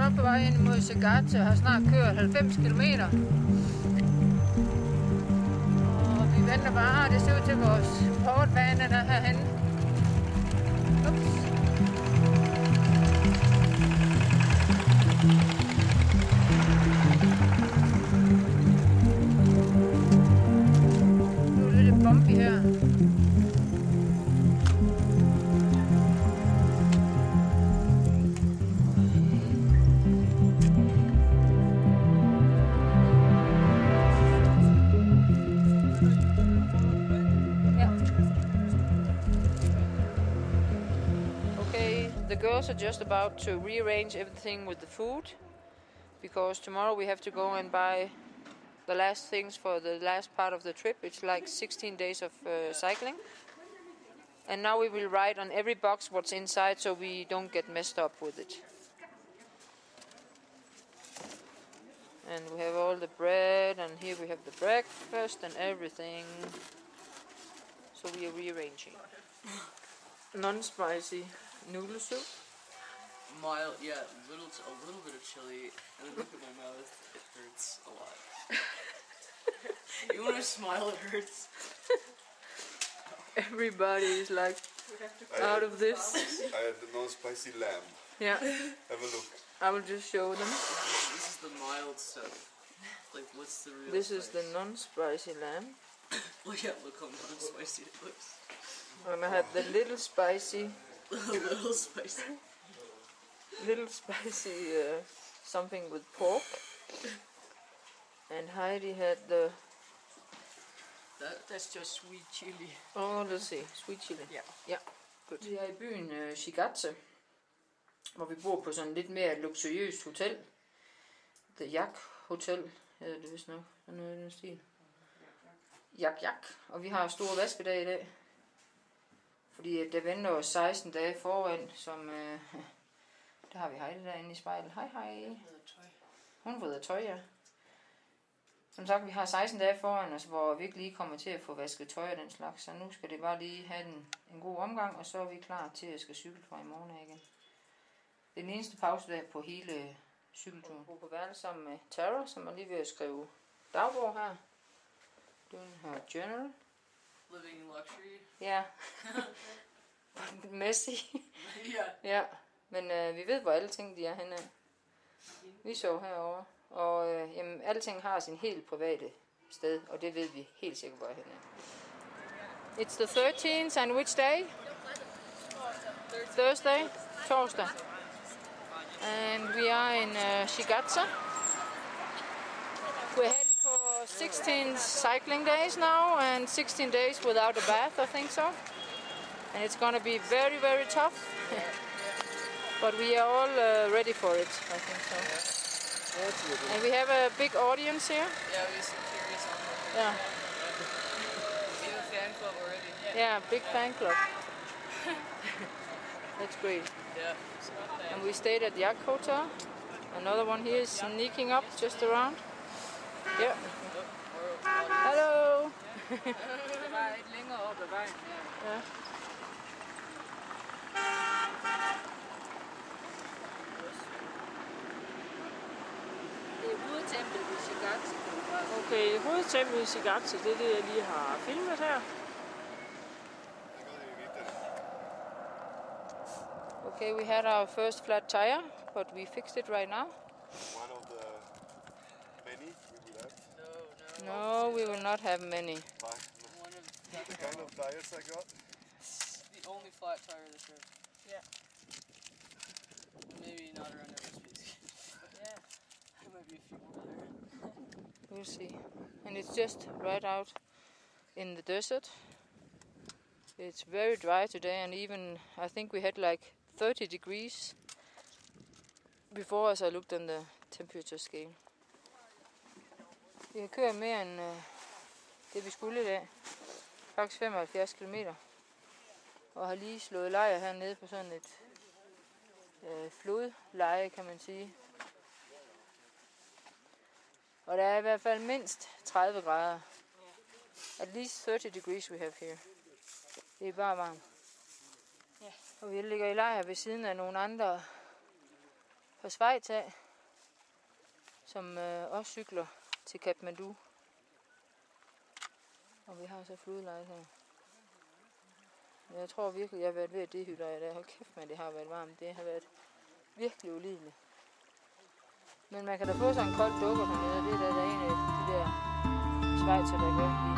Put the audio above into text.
op på vej ind mod Sigate og har snart kørt 90 km. Og vi venter bare, det ser ud til vores portvane, der er herhenne. Ups. Nu er det lidt bumpy her. The girls are just about to rearrange everything with the food because tomorrow we have to go and buy the last things for the last part of the trip. It's like 16 days of cycling. And now we will write on every box what's inside so we don't get messed up with it. And we have all the bread, and here we have the breakfast and everything. So we are rearranging. Non-spicy noodle soup. Mild, yeah, a little bit of chili, and then look at my mouth, it hurts a lot. Even when I smile, it hurts. Everybody is like out of this. I had the non-spicy lamb. Yeah. Have a look. I will just show them. This is the mild stuff. Like, what's the real This spice? is the non-spicy lamb. Well, yeah, look how non-spicy it looks. And I had the little spicy. Little spicy. Little spicy something with pork. And Heidi had the... That's just sweet chili. Oh, let's see. Sweet chili. Yeah. Ja, good. Vi er i byen Sigate, hvor vi bor på sådan lidt mere luksuriøst hotel. The Yak Hotel hedder det vist nok. Noget i den stil. Jak. Og vi har store vaskedag i dag. Fordi der venter os 16 dage foran, som... der har vi Heidi derinde i spejlet. Hej. Hun vreder tøj, ja. Som sagt, vi har 16 dage foran os, hvor vi ikke lige kommer til at få vasket tøj og den slags. Så nu skal det bare lige have en god omgang, og så er vi klar til at skal cykle fra i morgen af igen. Det er den eneste pausedag på hele cykelturen. Jeg bor på værelse sammen med Tara, som er lige ved at skrive dagbog her. Doing her journal. Living in luxury. Ja. Messy. Yeah. Ja, men vi ved, hvor alle ting de er henne. Vi så herovre. Og jamen, alting har sin helt private sted, og det ved vi helt sikkert, hvor er henne. It's the 13th, and which day? Thursday? Torsdag. And we are in Sigate. We're headed for 16 cycling days now, and 16 days without a bath, I think so. And it's gonna be very, very tough. But we are all ready for it, I think so. And we have a big audience here. Yeah, we have some curious on there. Yeah. We have a fan club already. Yeah, big fan club. That's great. Yeah. And we stayed at Yak Hotel. Another one here is sneaking up just around. Yeah. Hello. Ja. Det er hovedtemplet i Sigate. Okay, hovedtemplet i Sigate, det er det, jeg lige har filmet her. Okay, we had our first flat tire, but we fixed it right now. One of the many we will have. No, we will not have many. One of The kind of tires I got. the only flat tire of the trip. Yeah. Maybe not around every species. Yeah. There might be a few more there. We'll see. And it's just right out in the desert. It's very dry today, and even I think we had like 30 degrees before as I looked on the temperature scale. Vi har kørt mere end det vi skulle i dag. Faktisk 75 km. Og har lige slået lejr hernede på sådan et flodleje, kan man sige. Og der er i hvert fald mindst 30 grader. At least 30 degrees we have here. Det er bare varmt. Og vi ligger i lejr ved siden af nogle andre på Schweiz af, som også cykler til Kathmandu. Og vi har så flodleje her. Jeg tror virkelig, jeg har været ved at dehydrere i dag. Hold kæft, men det har været varmt. Det har været virkelig ulideligt. Men man kan da få sådan en kold dukker hernede. Det er da en af de der Schweizer, der gør.